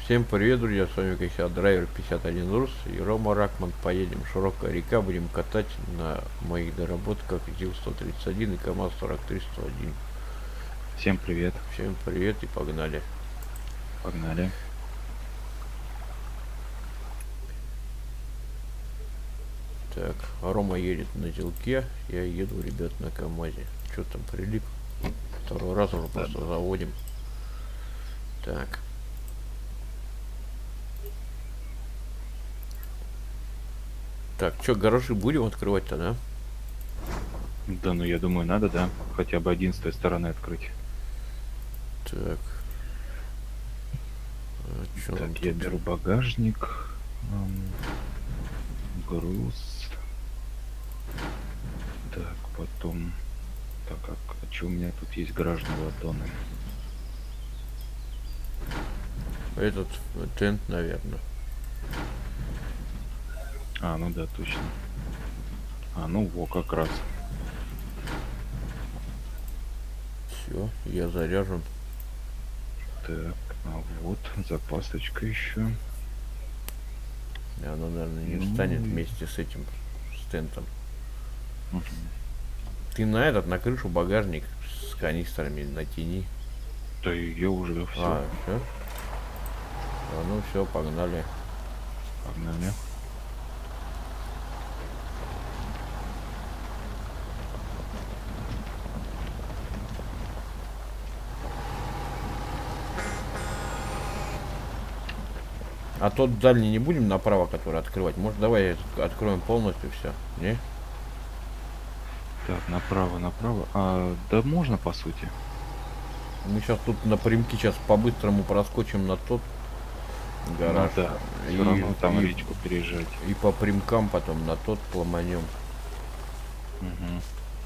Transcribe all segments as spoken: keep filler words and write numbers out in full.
Всем привет, друзья, с вами как всегда драйвер пятьдесят один рус и Рома Ракман. Поедем, широкая река, будем катать на моих доработках ЗИЛ сто тридцать один и КамАЗ сорок три сто один. Всем привет. Всем привет и погнали. Погнали. Так, Рома едет на ЗИЛке, я еду, ребят, на КамАЗе. Что там, прилип? Второй раз уже просто Да. заводим. Так. Так, что, гаражи будем открывать-то, да? Да, ну я думаю, надо, да. Хотя бы один с той стороны открыть. Так. А, чё нам Так, я тут? беру багажник. Ам, груз. Так, потом. Так, а, а что у меня тут есть гаражные латоны? Этот э, тент, наверное. А, ну да, точно. А, ну во, как раз. Все, я заряжен. Так, а вот запасочка еще. И она, наверное, не Ну, встанет и... вместе с этим стентом. Угу. Ты на этот, на крышу багажник с канистрами натяни. Да ее уже все. А, все? А, ну все, погнали. Погнали. А тот дальний не будем направо, который открывать? Может, давай этот откроем полностью все? Не? Так, направо, направо. А, да можно, по сути. Мы сейчас тут напрямки сейчас по-быстрому проскочим на тот гараж. Ну да, И, все равно там и, речку переезжать. и по прямкам потом на тот ломанем. Угу.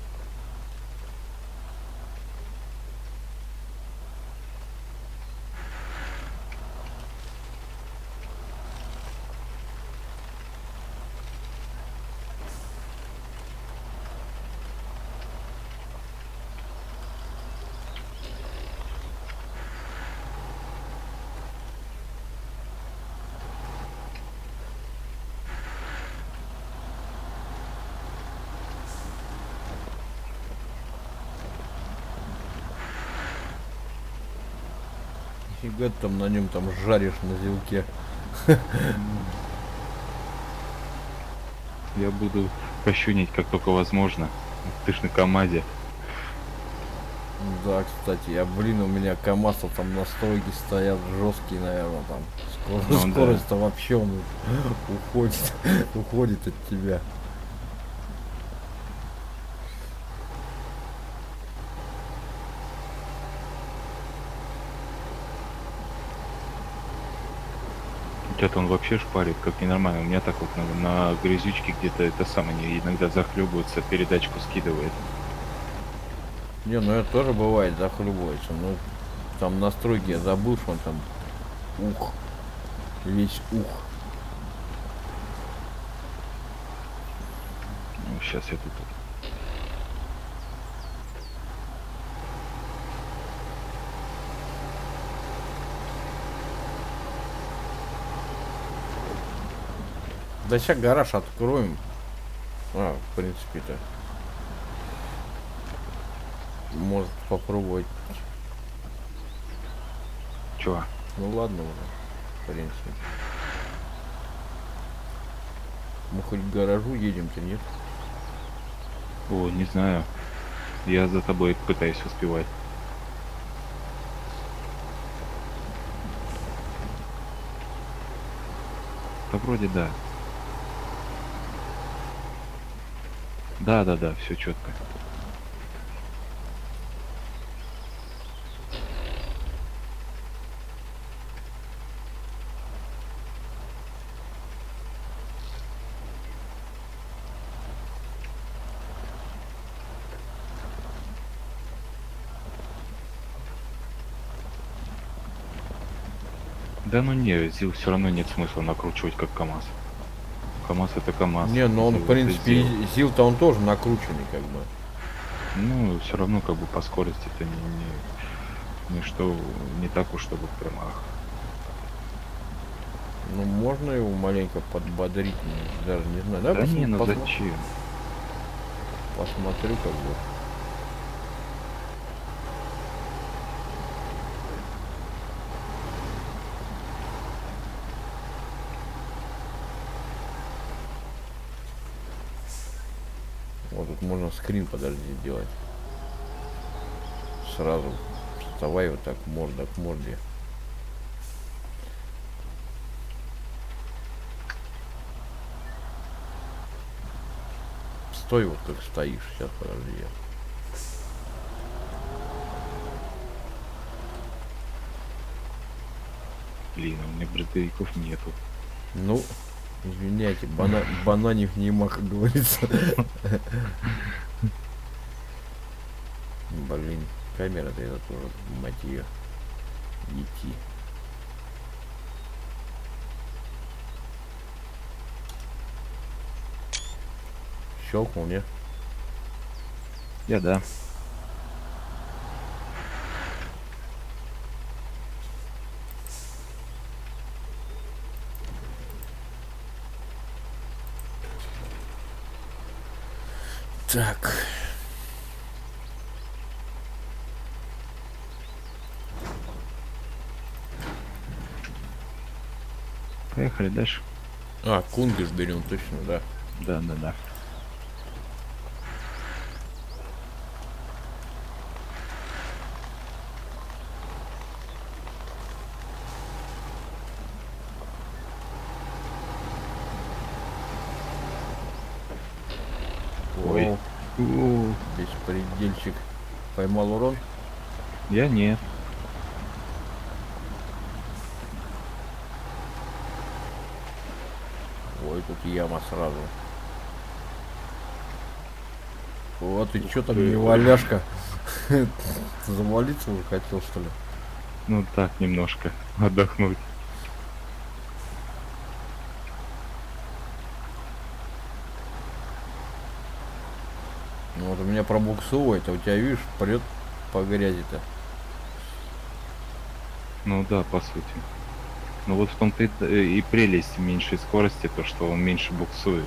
Фига ты там на нем там жаришь на зилке. Я буду кощунить как только возможно. Ты ж на КамАЗе. Да, кстати, я, блин, у меня КамАЗ там настройки стоят жесткие, наверное, там. Скоро, Ну скорость-то вообще он уходит, уходит от тебя. У тебя-то он вообще шпарит, как ненормально. У меня так вот на, на грязючке где-то это самое, они иногда захлебываются, передачку скидывает. Не, ну это тоже бывает, захлебывается. Ну, там настройки я забыл, что он там ух, весь ух. Ну, сейчас я тут... Да сейчас гараж откроем. А, в принципе-то. Может попробовать. Чего? Ну ладно уже, в принципе. Мы хоть к гаражу едем-то, нет? О, не знаю. Я за тобой пытаюсь успевать. Да вроде да. Да, да, да, все четко. Да ну не, ЗИЛ все равно нет смысла накручивать как КамАЗ. КамАЗ это КамАЗ. Не, но он, ЗИЛ в это принципе, ЗИЛ. ЗИЛ-то он тоже накрученный, как бы. Ну, все равно как бы по скорости это не, не, ничто не так уж, чтобы прям ах. Ну, можно его маленько подбодрить, не- даже не знаю. Да, Да не, ну посмотрю, зачем? посмотрю как бы. Вот тут можно скрин, подожди, сделать. Сразу вставай вот так, морда к морде. Стой вот как стоишь. Сейчас, подожди. я- Блин, у меня бронзовиков нету. Ну, извиняйте, бана бананив нема, как говорится. Блин, камера-то это тоже, мать ее, идти. Щелкнул, не? Я да. Так. Поехали дальше. А, кунгиш берем, точно, да. Да, да, да. Ой. О, У, беспредельщик. Поймал урон? Я не. Ой, тут яма сразу. Вот и что там ты. не валяшка? Завалиться уже хотел, что ли? Ну так, немножко отдохнуть. Ну вот у меня пробуксовывает, а у тебя, видишь, прет по грязи-то. Ну да, по сути. Ну вот в том-то и, э, и прелесть меньшей скорости, то что он меньше буксует.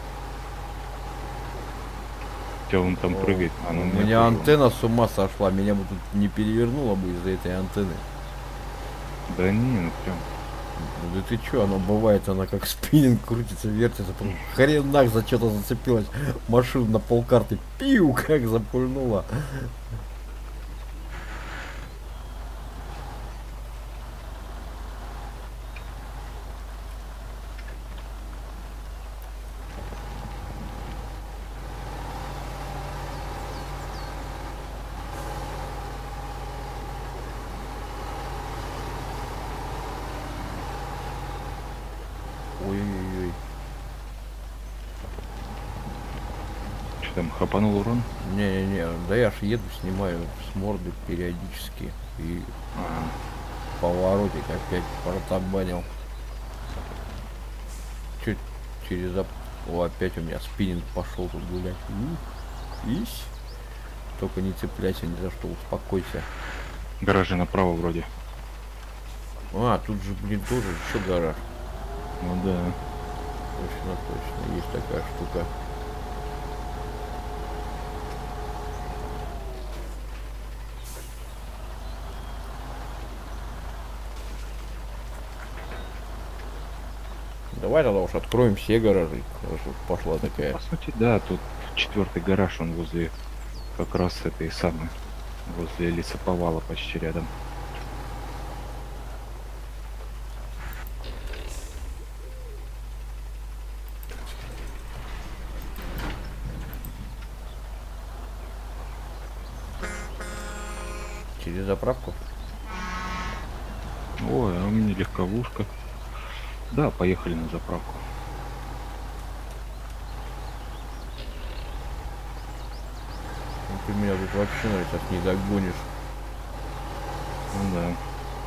Хотя он там О, прыгает, а у ну, меня антенна с ума сошла, меня бы тут не перевернуло бы из-за этой антенны. Да не, ну прям. Ну да ты чё, оно бывает, она как спиннинг крутится, вертится, потом хренак за что-то зацепилась, машина на полкарты, пиу, как запульнула. Ой-ой-ой. Что там, хапанул урон? Не-не-не, да я ж еду, снимаю с морды периодически. И А, поворотик опять протабанил. Чуть через... оп- О, опять у меня спиннинг пошел тут гулять. Ух, ись. Только не цепляйся ни за что, успокойся. гаражи направо вроде. А, тут же, блин, тоже еще гараж. Ну да. Точно, точно, есть такая штука. Давай тогда уж откроем все гаражи, раз уж пошла такая. По сути, да, тут четвертый гараж, он возле как раз этой самой, возле лесоповала почти рядом. Через заправку? Ой, а у меня легковушка. Да, поехали на заправку. Ну, ты меня тут вообще, наверное, сейчас не догонишь. Ну да.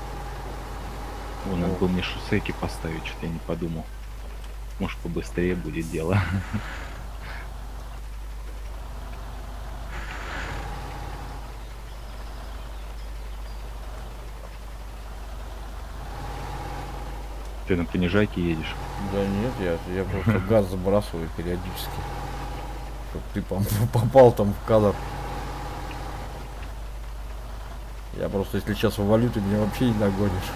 Вон, Ну. надо было мне шоссейки поставить, что-то я не подумал. Может, побыстрее будет дело. Ты на понижайке едешь? Да нет, я, я просто газ забрасываю периодически. Чтоб ты пом- попал там в кадр. Я просто, если сейчас увалю, ты меня вообще не догонишь.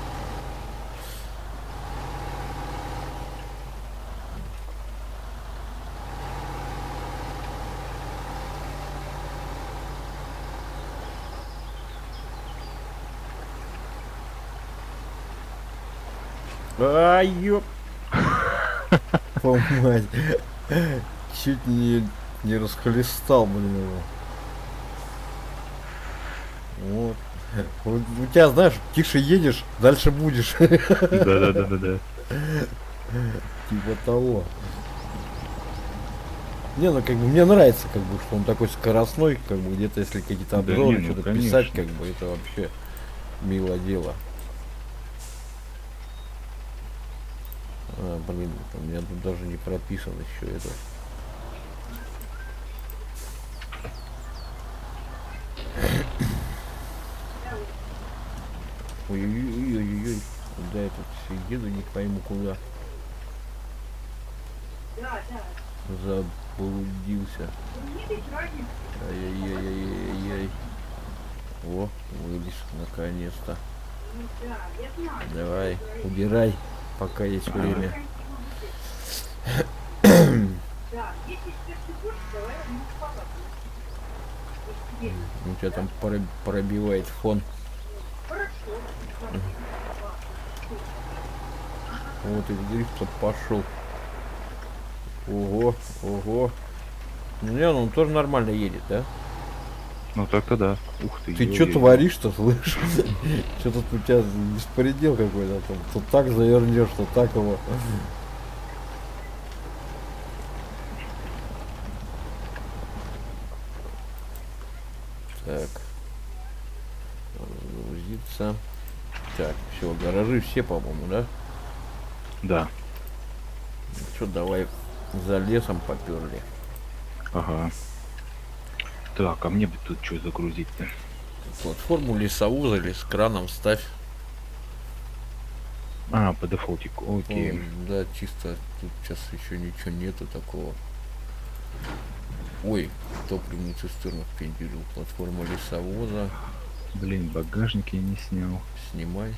Ай, ёп. Помать. Чуть не, не расхлестал, блин, его. Вот. У, у тебя, знаешь, тише едешь, дальше будешь. Да-да-да-да-да. Типа того. Не, ну как бы мне нравится, как бы, что он такой скоростной, как бы где-то если какие-то Да обзоры, не, ну, что-то конечно. писать, как бы это вообще мило дело. А, блин, у меня тут даже не прописано еще это. Ой-ой-ой-ой-ой. Куда я тут все еду, не пойму куда. Заблудился. Ай-яй-яй-яй-яй. О, вылез наконец-то. Давай, убирай, пока есть время. У тебя там пробивает фон. Вот и дрифт пошел. Ого, ого. Не, ну он тоже нормально едет, да? Ну так-то да. Ух ты. Ты что творишь-то, слышишь? Что тут у тебя беспредел какой-то там. То так завернешь, то так его. Так. Загрузиться. Так, все, гаражи все, по-моему, да? Да. Что, давай за лесом поперли. Ага. Так, а мне бы тут что загрузить-то? Платформу лесовоза или с краном ставь. А, по дефолтику, окей. О, да, чисто тут сейчас еще ничего нету такого. Ой, топливную цистерну впенделил. Платформа лесовоза. Блин, багажник я не снял. Снимай.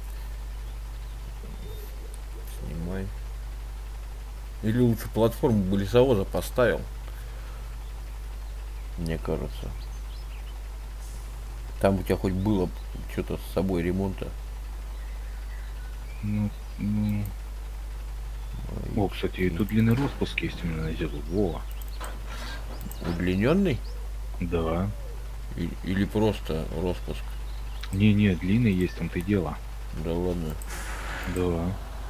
Снимай. Или лучше платформу бы лесовоза поставил. Мне кажется. Там у тебя хоть было что-то с собой ремонта. Ну, ну... О, кстати, и тут длинный распуск есть у меня на зелу. Во. Удлиненный? Да. И, или просто распуск? Не-не, длинный есть, там-то и дело. Да ладно. Да.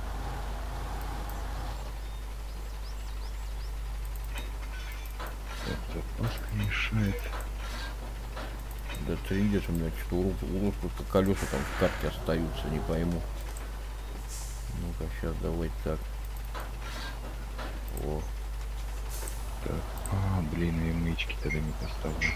Так, Пашка мешает. Да ты видишь, у меня что-то у распуска колеса там в карте остаются, не пойму. Ну-ка, сейчас давай так. О. Так. А, блин, я мычки тогда не поставлю.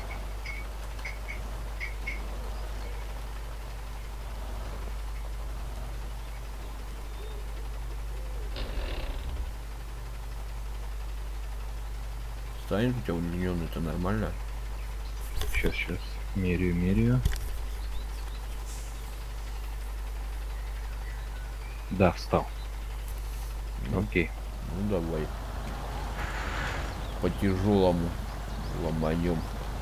Станет у тебя удлиненный, это нормально? Сейчас, сейчас. Меряю, меряю. Да, встал. Ну, окей. Ну давай. По тяжелому ломанем.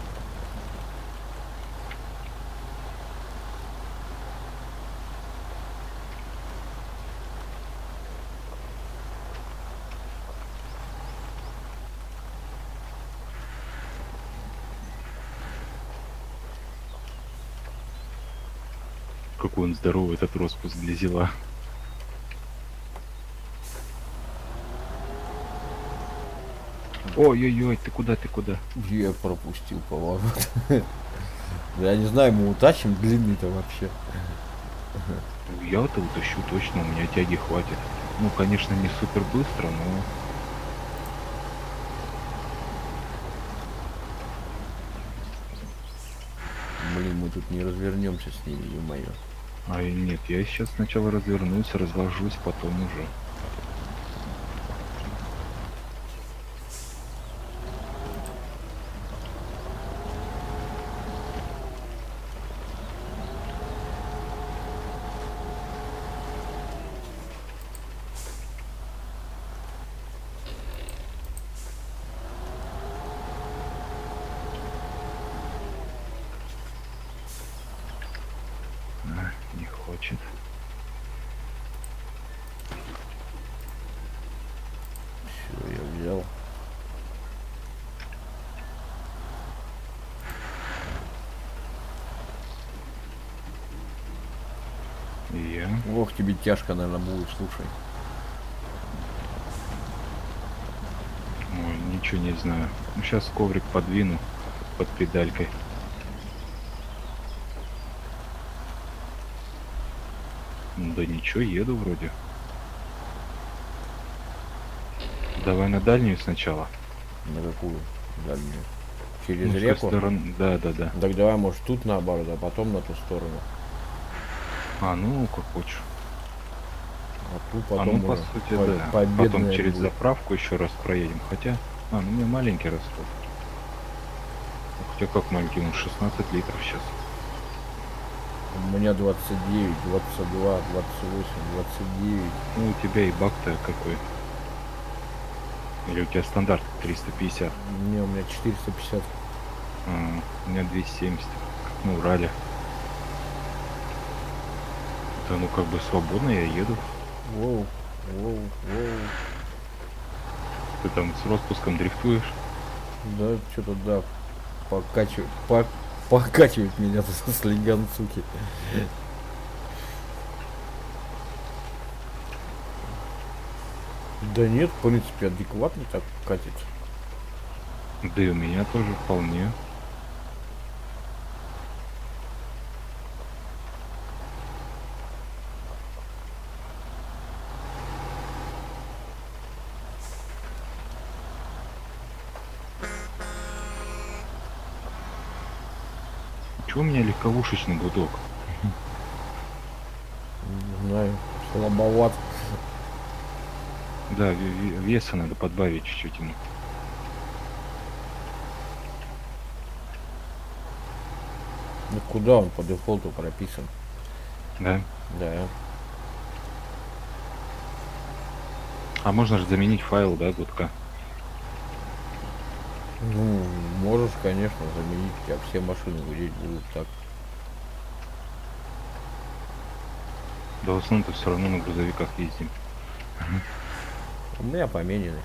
Какой он здоровый, этот распуск для зела. Ой-ой-ой, ты куда, ты куда? Я пропустил поворот. Я не знаю, мы утащим длинный-то вообще. Я-то утащу точно, у меня тяги хватит. Ну, конечно, не супер быстро, но... Блин, мы тут не развернемся с ними, ё-моё. А и нет, я сейчас сначала развернусь, разложусь, потом уже. А, не хочет. Все, я взял. И я. Ох, тебе тяжко, наверное, будет, слушай. Ой, ничего не знаю. Ну, сейчас коврик подвину под педалькой. Да ничего, еду вроде. Давай на дальнюю сначала. На какую дальнюю? Через Ну, с той реку? стороны- Да, да, да. Так давай, может, тут наоборот, а потом на ту сторону. А, ну, как хочешь. А тут А потом ну, по уже сути, по- да. победная Потом через будет. заправку еще раз проедем. Хотя, а, ну, у меня маленький расход. Хотя как маленький, он шестнадцать литров сейчас. У меня двадцать девять, двадцать два, двадцать восемь, двадцать девять. Ну, у тебя и бак-то какой. Или у тебя стандарт триста пятьдесят. Не, у меня четыреста пятьдесят. А, у меня двести семьдесят. Как на Урале. Да ну как бы свободно я еду. Воу, воу, воу. Ты там с распуском дрифтуешь. Да, что-то да. Покачивает, по, покачивает меня слеган, суки. Да нет, в принципе, адекватно так катит. Да и у меня тоже вполне. Чего у меня легковушечный гудок? Не знаю, слабоват. Да, веса надо подбавить чуть-чуть ему. Ну куда он по дефолту прописан? Да. Да. А можно же заменить файл, да, гудка? Ну, можешь, конечно, заменить, у тебя все машины гудеть будут так. Да в основном-то все равно на грузовиках ездим. У меня поменены.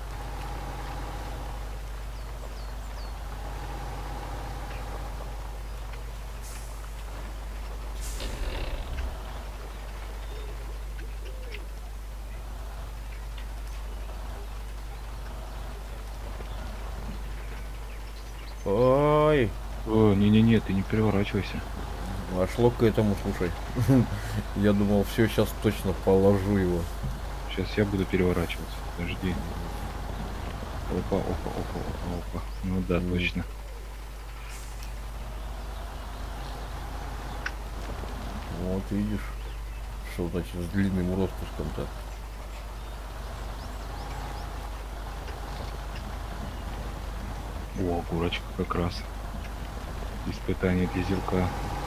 Ой, О, не-не-не, ты не переворачивайся. а шло к этому, слушай. Я думал, все, сейчас точно положу его. Сейчас я буду переворачиваться. Подожди. Опа, опа, опа, опа, опа. Ну да, М. точно. Вот видишь, что значит с длинным распуском-то. О, курочка как раз. Испытание дизелька.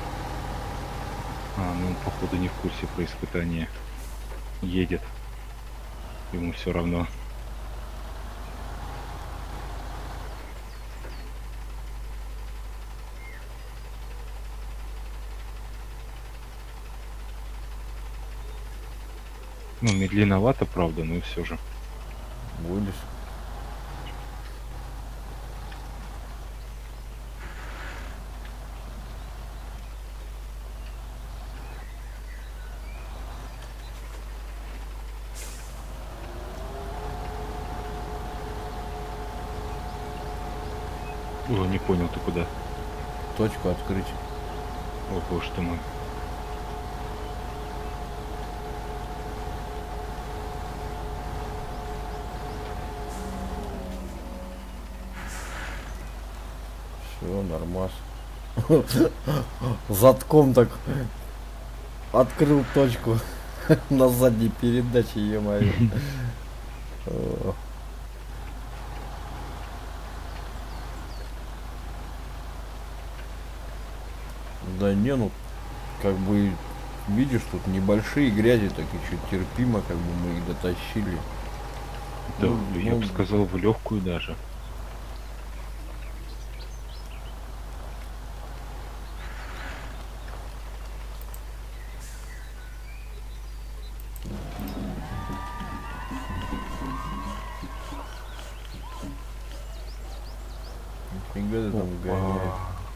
А, ну походу не в курсе про испытание. Едет. Ему все равно. Ну, медленновато, правда, но все же. Будешь. О, не понял, ты куда? Точку открыть. О, боже ты мой. Все, нормас. Затком так Открыл точку на задней передаче, е-мое. О. Да не, ну, как бы, видишь, тут небольшие грязи, так еще терпимо, как бы мы их дотащили. Да, Ну, я ну, бы сказал, в легкую даже. нифига ты там гоняешь.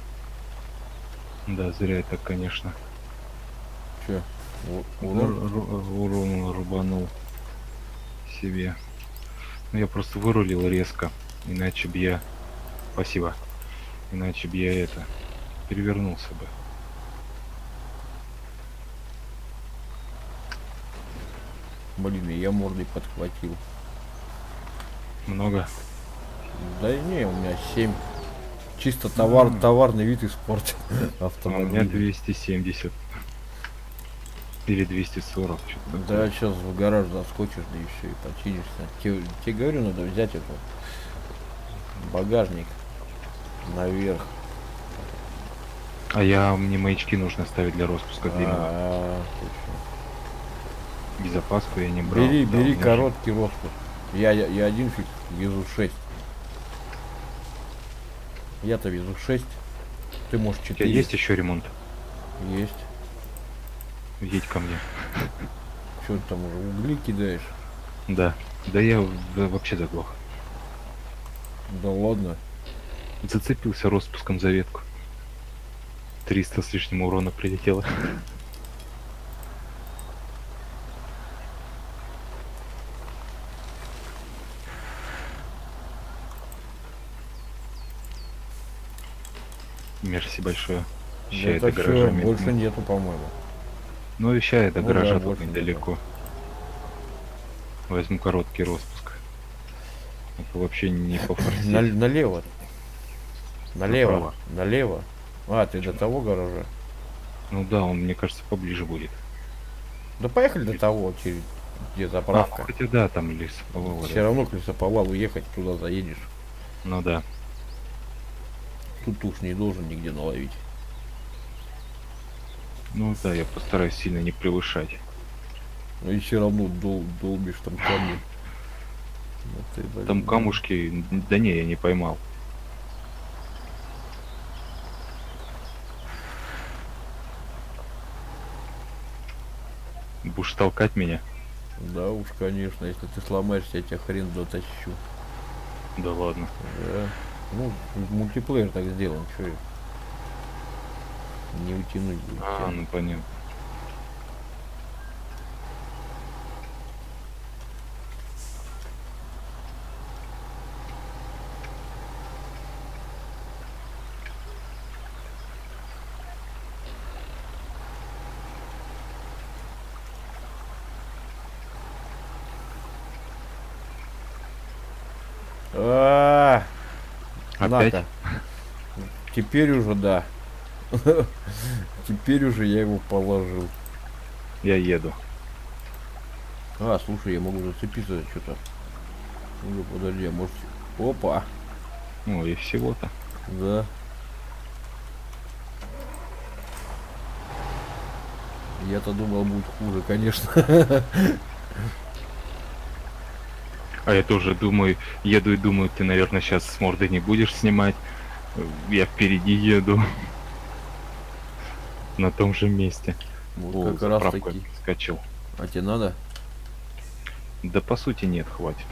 Да, зря это, конечно. Че, Да, урон? ру- урон рубанул себе. Ну, я просто вырулил резко, иначе бы я... Спасибо. Иначе бы я это... перевернулся бы. Блин, и я мордой подхватил. Много? Да и не, у меня семь. Чисто товар, М. товарный вид испортил А у автомобиль. меня двести семьдесят. Или двести сорок, что-то Да, такое. сейчас в гараж заскочишь, да и все, и починишься. Тебе, тебе говорю, надо взять это багажник наверх. А я, мне маячки нужно ставить для распуска длинного. А, точно. И запаску я не брал. Бери, Да, у бери меня же- короткий распуск. Я, я, я один фиг везу шесть. Я-то везу шесть. Ты можешь У тебя четыре. есть еще ремонт? Есть. Едь ко мне. Что ты там уже угли кидаешь? Да. Да я в- вообще заглох. Да ладно. Зацепился распуском за ветку. триста с лишним урона прилетело. Мерси большое. Ща Это это все, гаража мет- больше нету, по-моему. Ну и ща это Ну гаража да, тут больше недалеко. Возьму короткий распуск. Это вообще не по форсить. На- налево. Налево. Направо. Налево. А, ты до того гаража. Ну да, он, мне кажется, поближе будет. Да поехали до того, через где А, заправка. хотя да, там лесоповал Все рядом. равно к лесоповалу ехать, туда заедешь. Ну да. Тут уж не должен нигде наловить. Ну да, я постараюсь сильно не превышать. Но и все равно дол долбишь там камни. Ну ты, блин, Там ну. камушки... Да не, я не поймал. Будешь толкать меня? Да уж, конечно, если ты сломаешься, я тебя хрен дотащу. Да ладно. Да. Ну, мультиплеер так сделан, что не утянуть будет. А, тебя. ну понятно. А, Опять? на-ка. Теперь уже да. Теперь уже я его положил. Я еду. А, слушай, я могу зацепиться за что-то. Ну, подожди, а может... Опа, Ну и всего-то. да. Я-то думал, будет хуже, конечно. А я тоже думаю, еду и думаю, ты, наверное, сейчас с морды не будешь снимать. Я впереди еду. На том же месте. Вот О, как раз заправку таки. скачал. А тебе надо? Да по сути нет, хватит.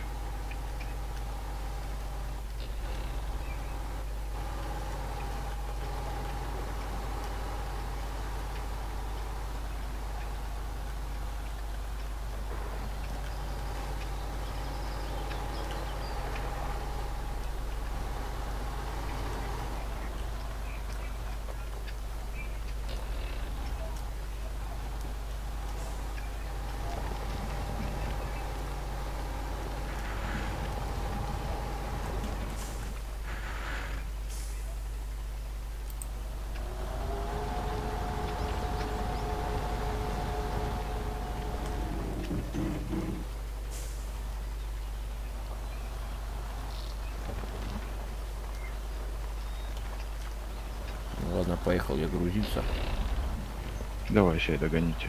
Ладно, поехал я грузиться. Давай, сейчас догоните.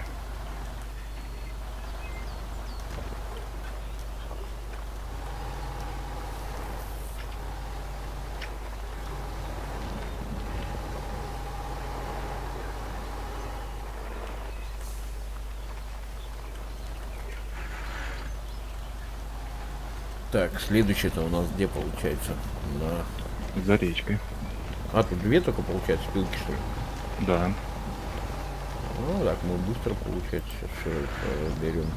Так, следующий-то у нас где получается? На... За речкой. А, тут две только получается пилки, что ли? Да. Ну так, мы быстро получается сейчас все это берем.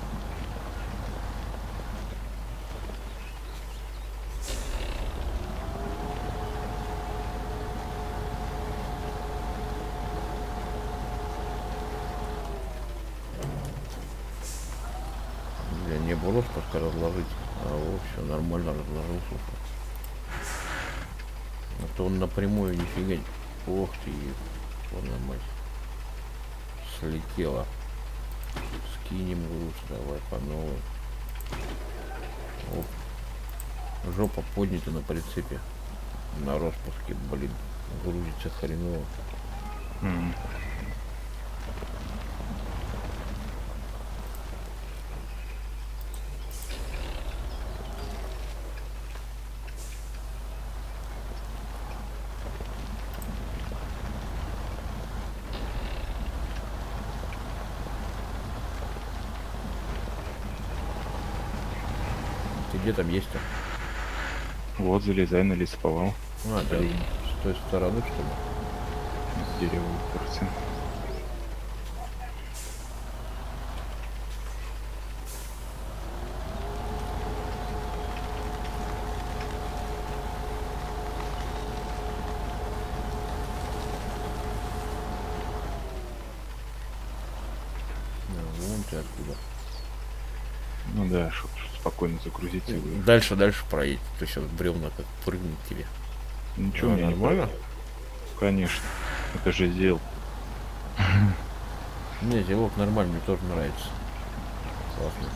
Бля, не было просто разложить, а вот все нормально разложил, слушай. А то он напрямую нифига не... Ох ты, ладно, мать. Слетела. Скинем груз, давай по новой. Оп. Жопа поднята на прицепе. На распуске, блин. Грузится хреново. Mm. Ты где там есть-то? Вот, залезай на лесоповал. А, да, с той стороны, что ли? С дерева уперся. А, вон ты откуда. Ну да, чтобы спокойно загрузиться. И дальше, дальше проедь. Ты сейчас бревна как прыгнет тебе. Ничего, А, мне нормально? Не... Конечно. Это же сделал. Не, зелок нормально, мне тоже нравится. Классно.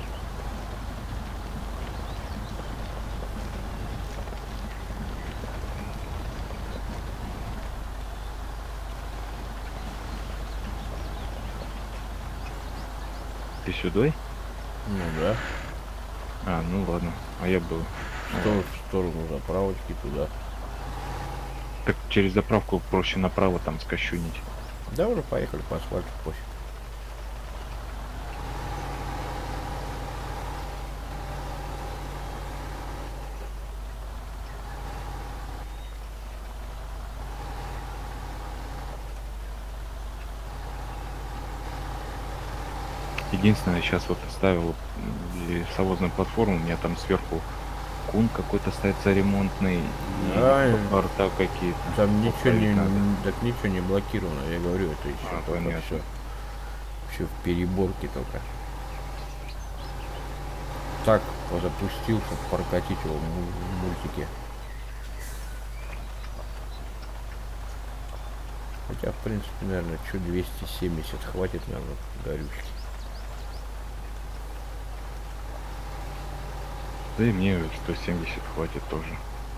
Ты сюда? Ну да. А, ну ладно. А я был. Что в сторону заправочки туда. Так через заправку проще направо там скощунить. Да, уже поехали по асфальту, пофиг. Единственное, сейчас вот ставил лесовозную платформу, у меня там сверху кун какой-то ставится ремонтный, Да, и борта какие-то. там ничего не, надо. так ничего не блокировано, я говорю, это еще А, только понятно. все, все в переборке только. Так запустил, чтобы прокатить его в мультике. Хотя, в принципе, наверное, что двести семьдесят хватит, наверное, горючки. Да и мне сто семьдесят хватит тоже.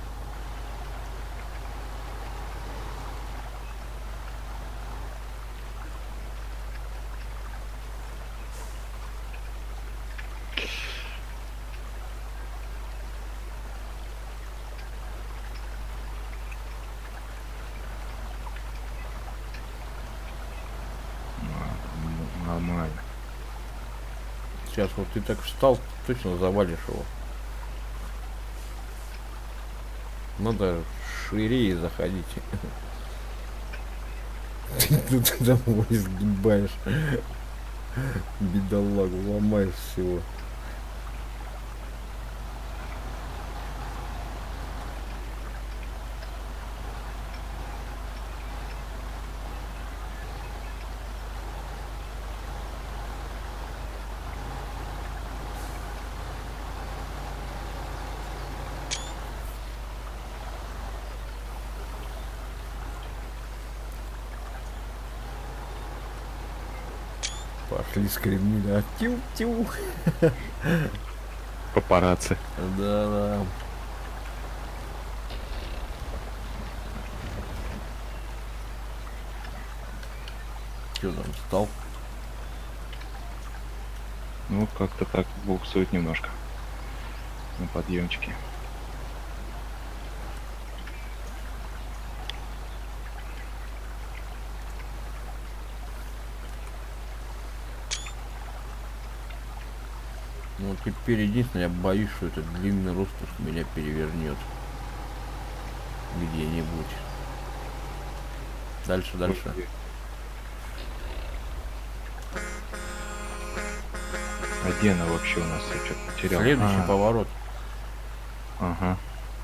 Нормально. Сейчас вот ты так встал, точно завалишь его. Надо шире заходить. Ты тут домой сгибаешь. Бедолагу, ломаешь всего. Пошли скрины, да. Тю-тю. Папарацци. Да-да. Чё там стал? Ну, как-то так буксует немножко на подъемчике. Ну теперь единственное, я боюсь, что этот длинный ростов меня перевернет где-нибудь. Дальше, дальше. А где она вообще у нас? Я что-то потерял. Следующий А, поворот. ага.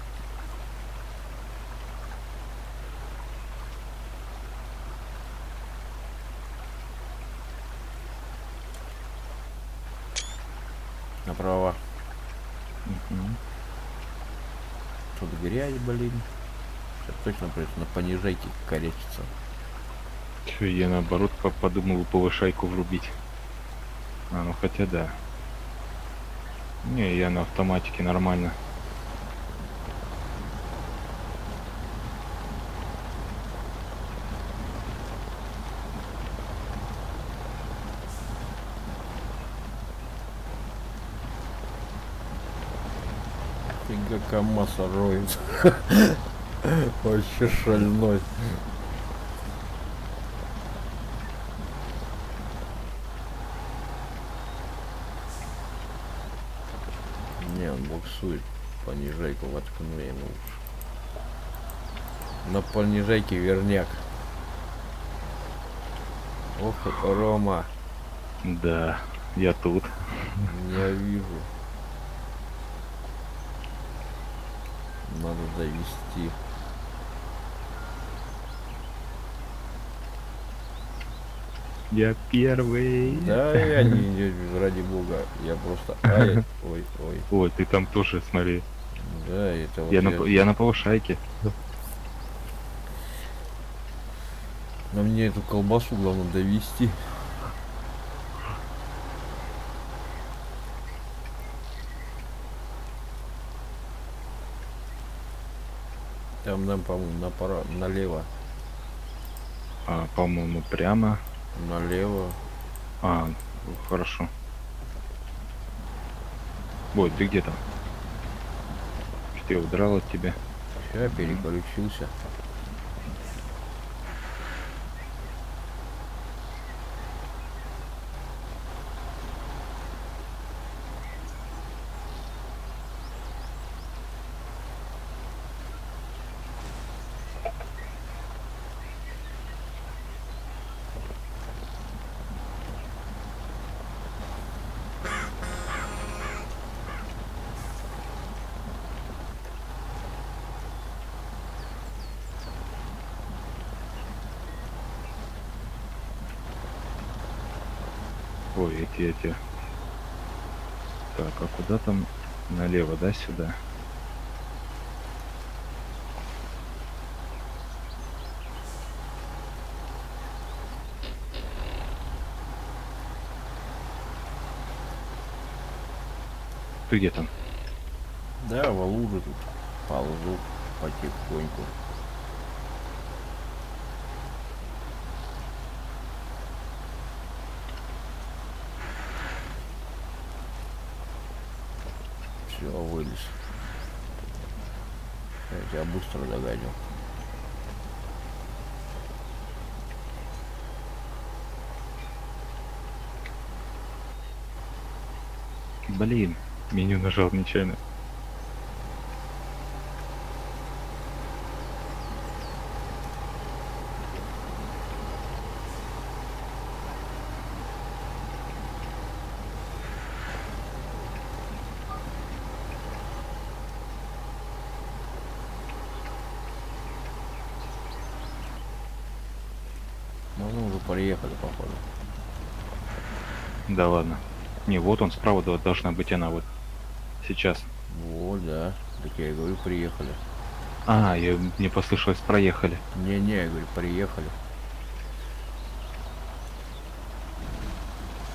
Направо. Угу. Тут грязь, блин. Сейчас точно придется на понижайке корячиться. Чё, я наоборот по- подумал повышайку врубить. А, ну хотя да. Не, я на автоматике нормально. Фига КамАЗ роет. Вообще шальной. Не, он буксует. Понижайку воткну я ему лучше. На понижайке верняк. Ох, Рома. Да, я тут. Я вижу. Надо довести. Я первый. Да, я не, не ради бога. Я просто. Ай, ой, ой. Ой, ты там тоже, смотри. Да, это вот Я, на, п- я на повышайке. Но мне эту колбасу главное довести. Там нам, по-моему, направо, налево. А, по-моему, прямо. Налево. А, ну, хорошо. Ой, ты где там? Что я удрал от тебя? Сейчас переключился. Ой, эти, эти. Так, а куда там? Налево, да, сюда? Ты где там? Да, во луже тут ползу потихоньку. Все, вылез. Я тебя быстро догоню. Блин, меню нажал нечаянно. Ну, мы уже приехали, походу. Да ладно. Не, вот он справа до- должна быть она вот. Сейчас. Вот, да. Так я и говорю, приехали. А, я, мне послышалось, проехали. Не-не, я говорю, приехали.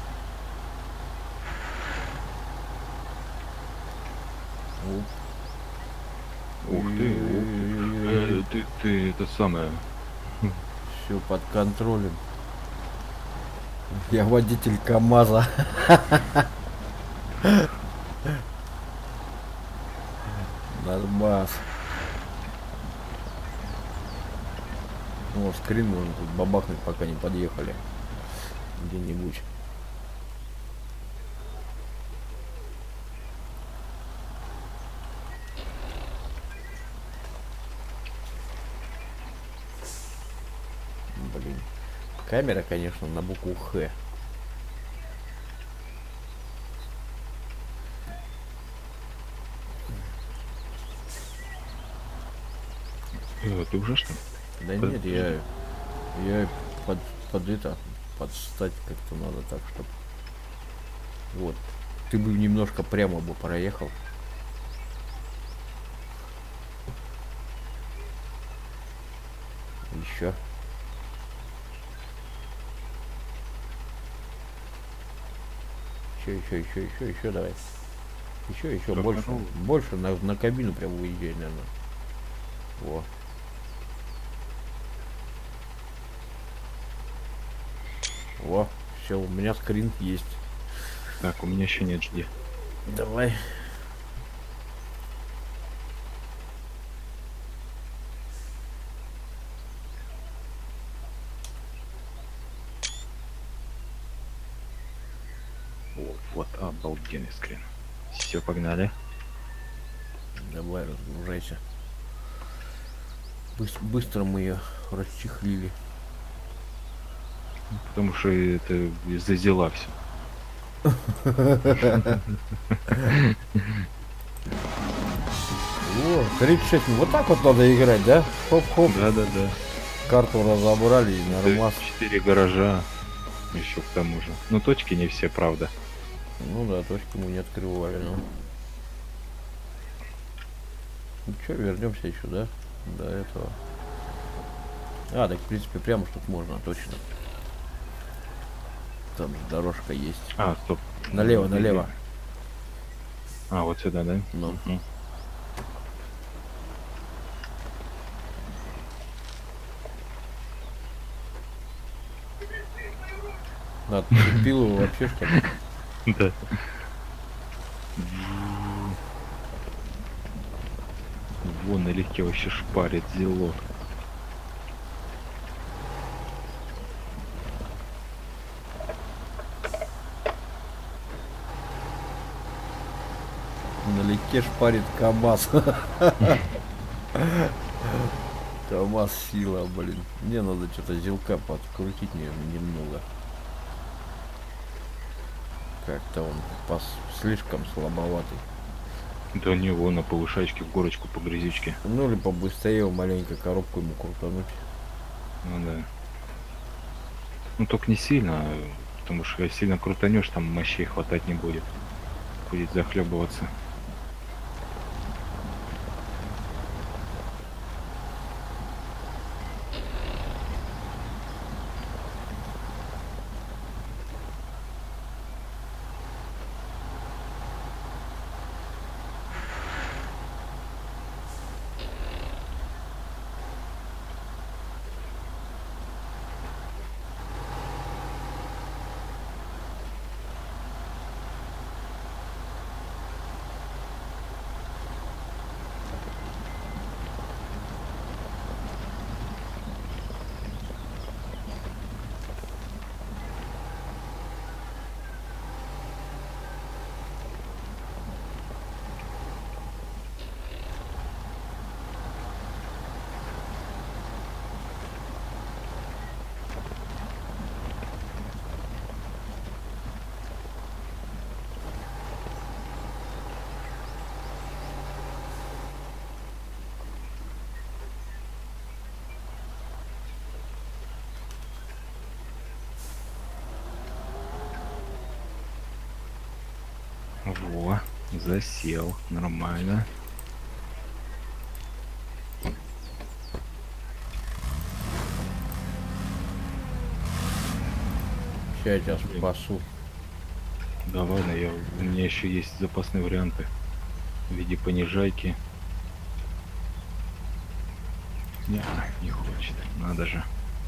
Ух ты, ух ты. Э, ты, ты, это самое. Все под контролем. Я водитель КамАЗа. Нормас. Ну, скрин можно тут бабахнуть, пока не подъехали. Где-нибудь. Блин. Камера, конечно, на букву Х. Э, ты уже что? Да под... нет, я, я под, под это, подстать как-то надо так, чтобы... Вот. Ты бы немножко прямо бы проехал. Еще. Еще, еще, еще, еще, еще давай. Еще, еще так, больше. Ну... Больше на, на кабину прям выезжай, наверное. Во. Во, все, у меня скрин есть. Так, у меня еще нет, жди. Давай. О, вот обалденный скрин. Все, погнали. Давай, разгружайся. Быстро, быстро мы ее расчехлили. Потому что это из-за дела все. О, тридцать шесть. Вот так вот надо играть, да? Хоп-хоп. Да, да, да. Карту разобрали и нормас. Четыре гаража. Еще к тому же. Ну, точки не все, правда. Ну да, точки мы не открывали, но. Ну что, вернемся еще, да? До этого. А, так в принципе прямо что тут можно, точно. Там же дорожка есть. А, стоп. Налево, ну, налево. А, вот сюда, да? Ну. Угу. Отцепил его вообще, что ли? Да. Вон налегке вообще шпарит зело. Налегке шпарит КамАЗ. КамАЗ сила, блин. Мне надо что-то зелка подкрутить немного. Как-то он пас слишком слабоватый. Да не, вон на повышачке в горочку по грязючке. Ну или побыстрее маленько коробку ему крутануть. Ну да. Ну только не сильно, потому что сильно крутанешь, там мощей хватать не будет. Будет захлебываться. Во, засел, нормально. Сейчас я тебя спасу. Да ладно, я, у меня еще есть запасные варианты. в виде понижайки. Не, не хочет. Надо же.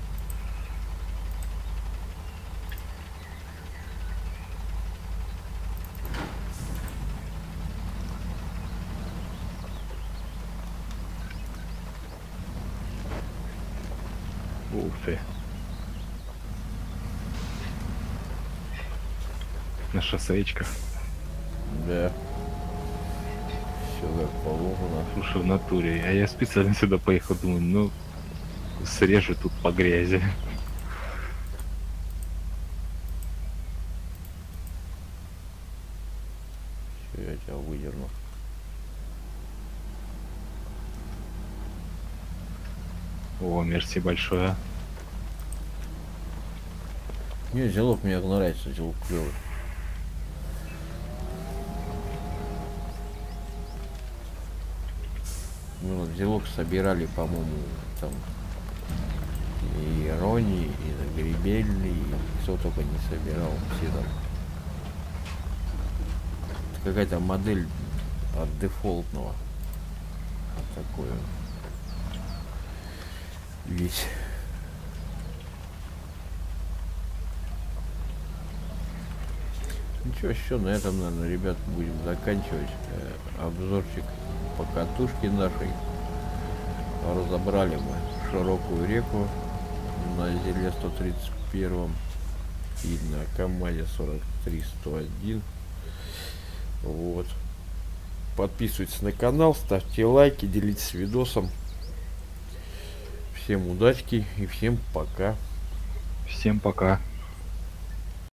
Ух ты. На шоссеечках. Да. Все как положено. Слушай, в натуре. А я специально сюда поехал, думаю, ну, срежу тут по грязи. Все, я тебя выдерну. О, мерси большое. Не, зелок мне нравится, зелок клевый. Ну, вот зелок собирали, по-моему, там и Рони, и Гребельный, и кто только не собирал. Все там. Это какая-то модель от дефолтного. Такое. Весь. Ну что, еще на этом, наверное, ребят, будем заканчивать э, обзорчик по катушке нашей. Разобрали мы широкую реку на Зеле сто тридцать один и на Камазе сорок три сто один. Вот. Подписывайтесь на канал, ставьте лайки, делитесь видосом. Всем удачки и всем пока. Всем пока.